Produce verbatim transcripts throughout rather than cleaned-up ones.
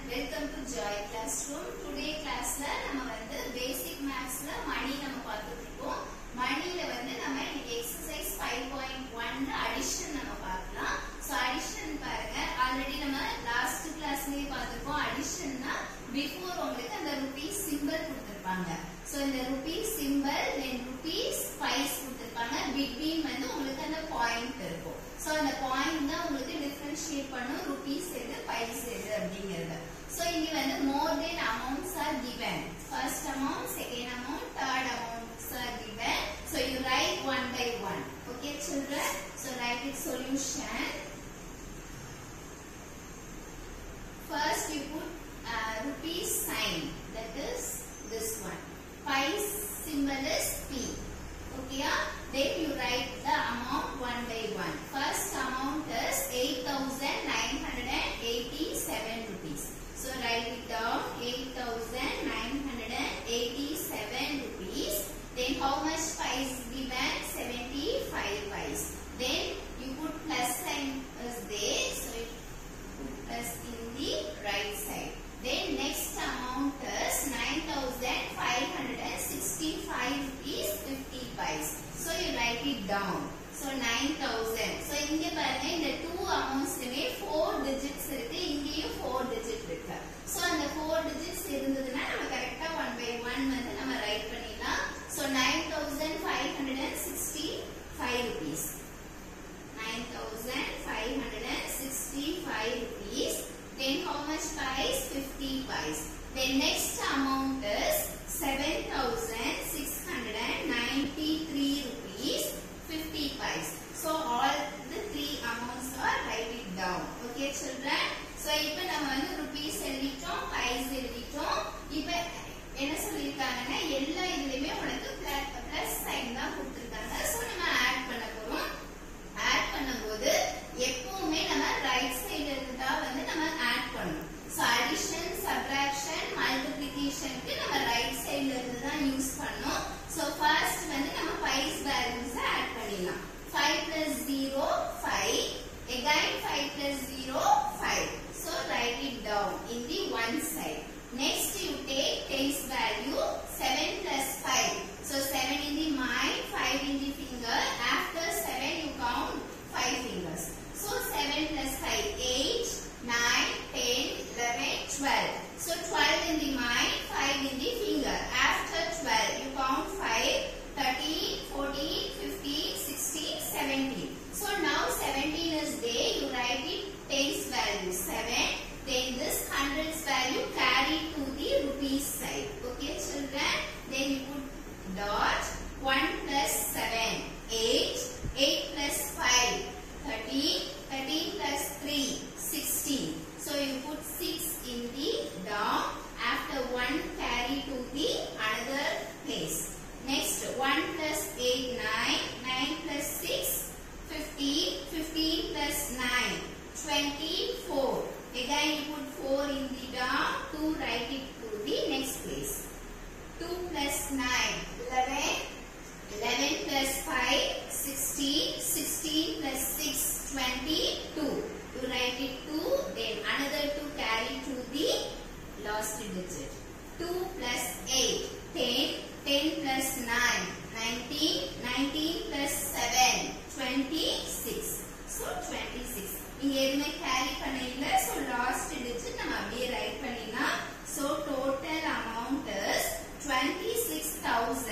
Welcome to Joy Classroom. Today class la நம்ம வந்து basic maths la money நம்ம பார்த்துட்டு இருக்கோம். money ல வந்து நம்ம இன்னைக்கு exercise five point one ல addition நம்ம பார்க்கலாம். So addition பாருங்க already நம்ம last class லயே பார்த்திருக்கோம். addition னா before உங்களுக்கு அந்த rupees symbol கொடுத்திருப்பாங்க. So இந்த rupees symbol then rupees pice கொடுத்திருப்பாங்க. between வந்து உங்களுக்கு அந்த point இருக்கும். So அந்த point தான் உங்களுக்கு differentiate பண்ணும் rupees எது pice எது அப்படிங்கிறது. So இங்க வந்து more than amounts are given. First amount, second amount, third amounts are given. So you write one by one. Okay children? So write its solution. First you put uh, rupees sign. That is this one. Pice symbol is P. Okay? Then you write the amount one by one. First amount is eight thousand nine hundred eighty-seven rupees. So write it down, eight thousand nine hundred eighty-seven rupees. Then how much pice given? seventy-five pice. Then you put plus sign is there. So it put plus in the right side. Then next amount is nine thousand five hundred sixty-five rupees fifty pice. So you write it down. So nine thousand. So இங்க பாருங்க இந்த two amounts மே four digits இருக்கு. இங்கேயும் four digit இருக்கு. So அந்த four digits இருந்ததுன்னா நம்ம கரெக்ட்டா one by one வந்து நம்ம ரைட் பண்ணிடலாம். So nine thousand five hundred sixty-five rupees. nine thousand five hundred sixty-five rupees. Then how much pice? fifty pice. Then next amount is seven thousand six hundred ninety-three rupees fifty pice. So all the three amounts are write it down. Okay children? So இப்போ நம்ம வந்து rupees எழுதிட்டோம், pice எழுதிட்டோம். இப்போ என்ன சொல்லிருக்காங்கன்னா எல்லா இதுலயுமே உங்களுக்கு plus sign தான் கொடுத்திருக்காங்க. So நம்ம ஆட் பண்ண போறோம். ஆட் பண்ணும்போது எப்பவுமே நம்ம ரைட் சைடுல இருந்தா வந்து நம்ம ஆட் பண்ணணும். So addition, subtraction, multiplication க்கு நம்ம ரைட் சைடுல இருந்து தான் யூஸ் பண்ணனும். So first வந்து நம்ம pice values ஆட் பண்ணிடலாம். five plus zero, five. Again five plus zero, five. So write it down in the one side. Next you take tens value, seven plus five. So seven in the mind, five in the finger. After seven you count five fingers. So seven plus five, eight, nine, ten, eleven, twelve. So twelve in the mind, five in the finger. After twelve you count five, thirteen, fourteen, fifteen, sixteen, seventeen. So now seventeen is there, you write it tens value seven. Then this hundreds value carry to the rupees side. Okay children? Then you put dot. one plus seven, eight. eight plus five, thirteen. thirteen plus three, sixteen. So you put six in the down. After one carry to the another place. Next one plus eight, nine. nine plus six, fifteen. fifteen plus nine, twenty-four. Again you put four in the down. two write it to the next place. two plus nine, eleven. eleven plus five, sixteen. sixteen plus six, twenty-two. You write it two. Then another two carry to the last digit. two plus eight, ten. ten plus nine, nineteen. nineteen plus seven, twenty-six. So twenty-six. இங்க எதுமே carry பண்ணல. So last digit நம்ம அப்படியே write பண்ணிடலாம். So total amount is twenty-six thousand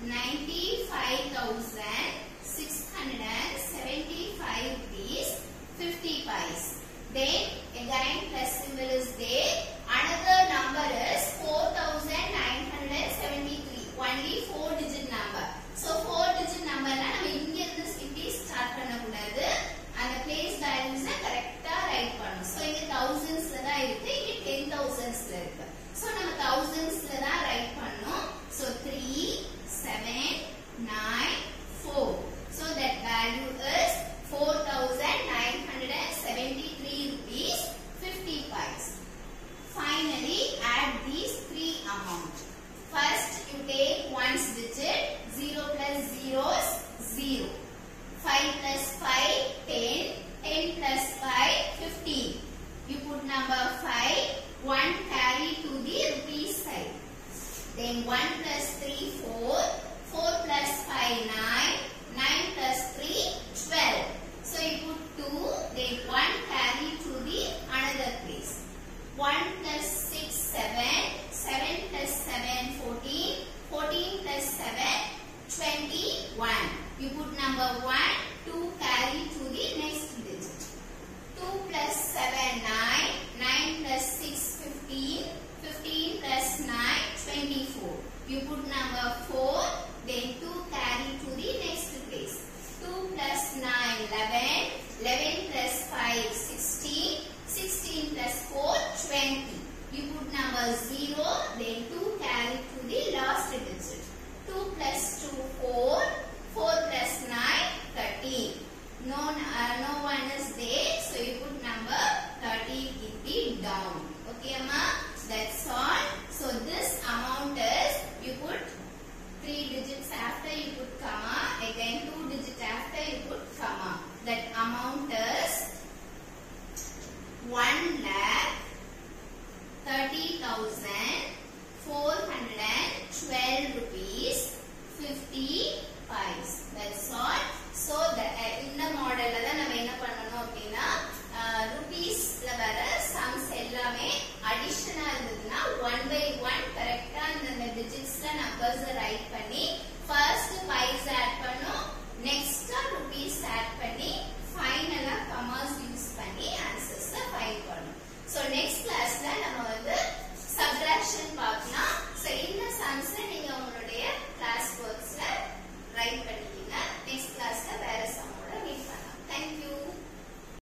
ninety-five thousand six hundred seventy-five rupees fifty pice. Then again plus symbol is there. Another number is four thousand nine hundred seventy-three. Only four digit number. So four digit number la நம்ம இங்க இருந்து இப்படி start பண்ண கூடாது. அந்த place values கரெக்ட்டா write பண்ணனும். So இங்க thousands ல தான் இருக்கு. இங்க ten thousands ல இருக்கு. So நம்ம thousands ல தான் ரைட் பண்ணனும். So three seven nine four. So that value is four thousand nine hundred seventy-three rupees fifty pice. Finally, add these three amounts. First, you take ones digit. Zero plus zero is zero. Five plus five, ten. Ten plus five, fifteen. You put number five. One carry to the rupees side. Then one plus three, four. Four plus five, nine. Nine plus three, twelve. So you put two. Then one carry to the another place. One plus six, seven. Seven plus seven, fourteen. Fourteen plus seven, twenty-one. You put number one.